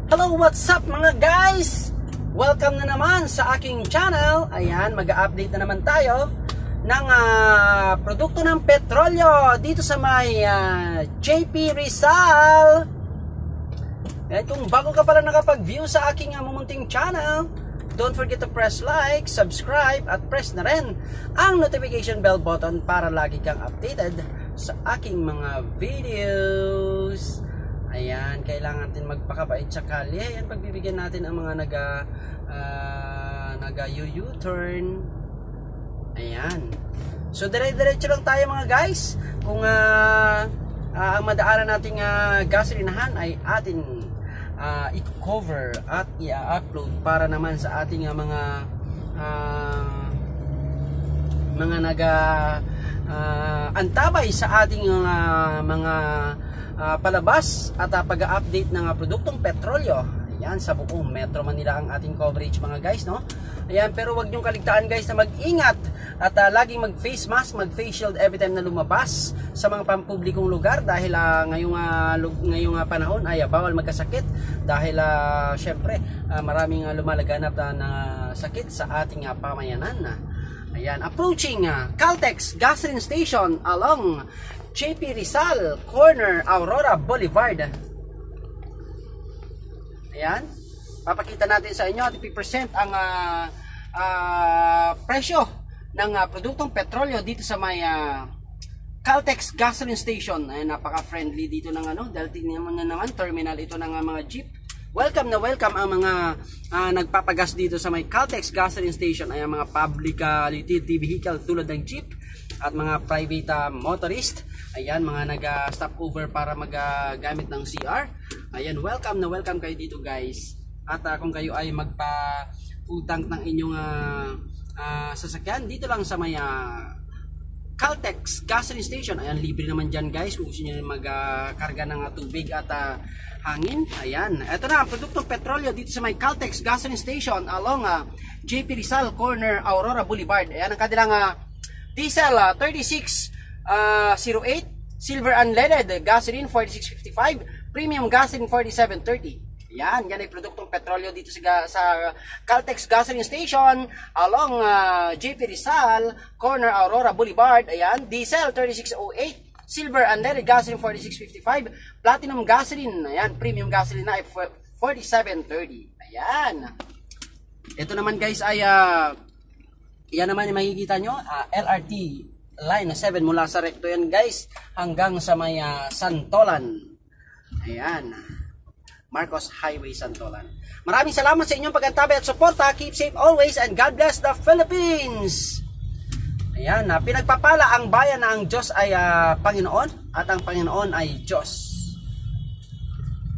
Hello, what's up mga guys? Welcome na naman sa aking channel. Ayan, mag-update na naman tayo ng produkto ng petrolyo dito sa may JP Rizal. At kung bago ka pala nakapag-view sa aking mumunting channel, don't forget to press like, subscribe, at press na rin ang notification bell button para lagi kang updated sa aking mga videos. Ayan, kailangan natin magpakabait sa kalye. Ayan, pagbibigyan natin ang mga nag-U-turn. Ayan. So, dire-diretso lang tayo mga guys. Kung ang madaanan nating gasolinahan ay atin i-cover at i-upload para naman sa ating mga antabay sa ating mga palabas at pag-update ng produktong petrolyo. Ayan, sa buong Metro Manila ang ating coverage mga guys, no? Ayan, pero wag niyong kaligtaan guys na mag-ingat at laging mag-face mask, mag-face shield every time na lumabas sa mga pampublikong lugar dahil ngayong panahon ay bawal magkasakit dahil syempre maraming lumalaganap na sakit sa ating pamayanan. Ayan, approaching Caltex gasoline station along JP Rizal, corner Aurora Boulevard. Ayan, papakita natin sa inyo at ipipresent ang presyo ng produktong petrolyo dito sa may Caltex gasoline station. Ayan, napaka-friendly dito ng dahil tingnan naman terminal ito ng mga jeep. Welcome na welcome ang mga nagpapagas dito sa may Caltex gasoline station. Ayan, mga public utility vehicle tulad ng jeep at mga private motorist. Ayan, mga nag-stop over para maggamit ng CR. Ayan, welcome na welcome kayo dito guys. At kung kayo ay magpa-full tank ng inyong sasakyan dito lang sa may Caltex gasoline station. Ayan, libre naman dyan guys kung gusto nyo magkarga ng tubig at hangin. Ayan, ito na ang produktong petrolyo dito sa may Caltex gasoline station along JP Rizal, corner Aurora Boulevard. Ayan, ang kanilang diesel 3608, silver unleaded gasoline 4655, premium gasoline 4730. Yan ay produktong petrolyo dito sa Caltex gasoline station along JP Rizal, corner Aurora Boulevard. Ayan, diesel 3608, silver unleaded gasoline 4655, platinum gasoline, ayan, premium gasoline na ay 4730. Ayan. Ito naman guys ay yan naman yung makikita nyo, LRT line 7 mula sa recto yan guys hanggang sa may Santolan. Ayan, Marcos Highway, Santolan. Maraming salamat sa inyong pag-antabay at suporta. Keep safe always and God bless the Philippines. Ayan, pinagpapala ang bayan na ang Diyos ay Panginoon at ang Panginoon ay Diyos.